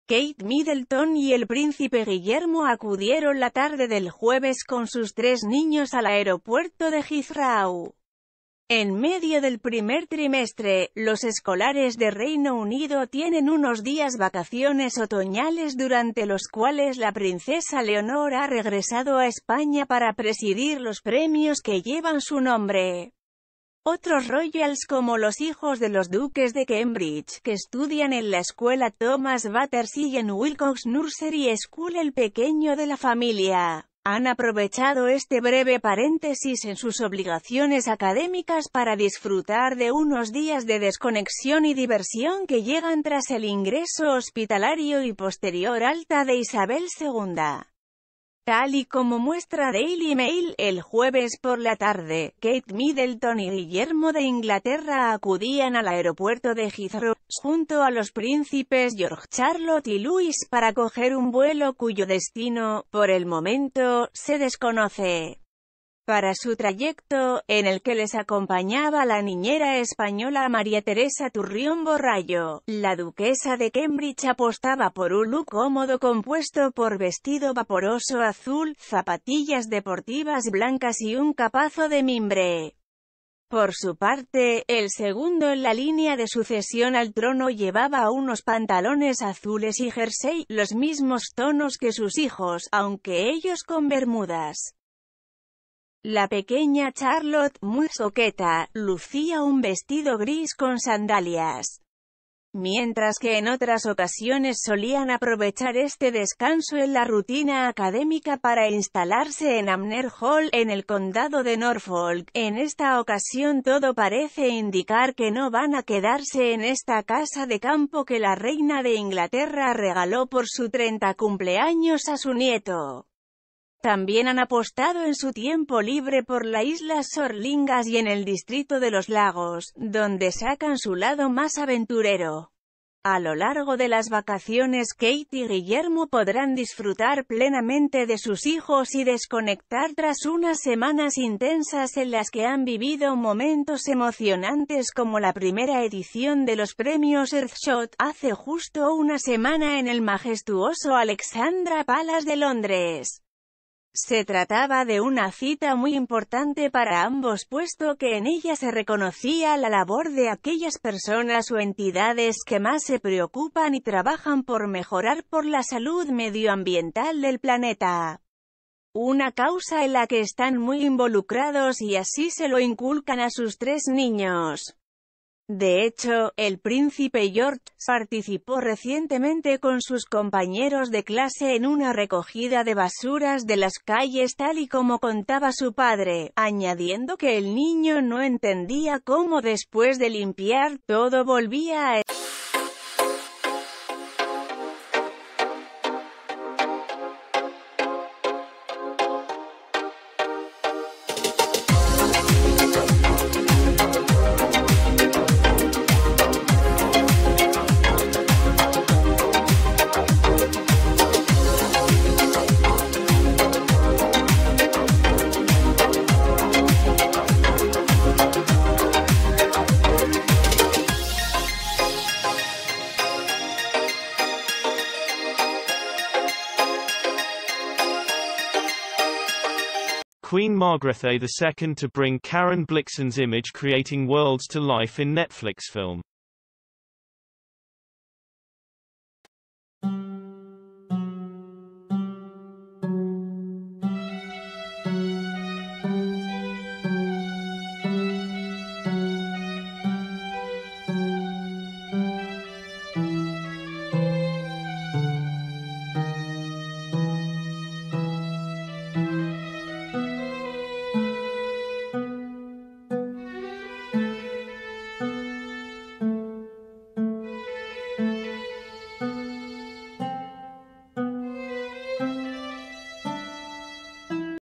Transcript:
Kate Middleton y el príncipe Guillermo acudieron la tarde del jueves con sus 3 niños al aeropuerto de Heathrow. En medio del primer trimestre, los escolares de Reino Unido tienen unos días vacaciones otoñales durante los cuales la princesa Leonor ha regresado a España para presidir los premios que llevan su nombre. Otros royals como los hijos de los duques de Cambridge, que estudian en la escuela Thomas Battersea en Wilcox Nursery School, el pequeño de la familia, han aprovechado este breve paréntesis en sus obligaciones académicas para disfrutar de unos días de desconexión y diversión que llegan tras el ingreso hospitalario y posterior alta de Isabel II. Tal y como muestra Daily Mail, el jueves por la tarde, Kate Middleton y Guillermo de Inglaterra acudían al aeropuerto de Heathrow, junto a los príncipes George, Charlotte y Louis para coger un vuelo cuyo destino, por el momento, se desconoce. Para su trayecto, en el que les acompañaba la niñera española María Teresa Turrión Borrallo, la duquesa de Cambridge apostaba por un look cómodo compuesto por vestido vaporoso azul, zapatillas deportivas blancas y un capazo de mimbre. Por su parte, el segundo en la línea de sucesión al trono llevaba unos pantalones azules y jersey, los mismos tonos que sus hijos, aunque ellos con bermudas. La pequeña Charlotte, muy coqueta, lucía un vestido gris con sandalias. Mientras que en otras ocasiones solían aprovechar este descanso en la rutina académica para instalarse en Hamner Hall, en el condado de Norfolk, en esta ocasión todo parece indicar que no van a quedarse en esta casa de campo que la reina de Inglaterra regaló por su 30 cumpleaños a su nieto. También han apostado en su tiempo libre por la isla Sorlingas y en el distrito de los lagos, donde sacan su lado más aventurero. A lo largo de las vacaciones, Kate y Guillermo podrán disfrutar plenamente de sus hijos y desconectar tras unas semanas intensas en las que han vivido momentos emocionantes como la primera edición de los premios Earthshot, hace justo una semana en el majestuoso Alexandra Palace de Londres. Se trataba de una cita muy importante para ambos puesto que en ella se reconocía la labor de aquellas personas o entidades que más se preocupan y trabajan por mejorar por la salud medioambiental del planeta. Una causa en la que están muy involucrados y así se lo inculcan a sus 3 niños. De hecho, el príncipe George participó recientemente con sus compañeros de clase en una recogida de basuras de las calles tal y como contaba su padre, añadiendo que el niño no entendía cómo después de limpiar, todo volvía a Queen Margrethe II to bring Karen Blixen's image creating worlds to life in Netflix film.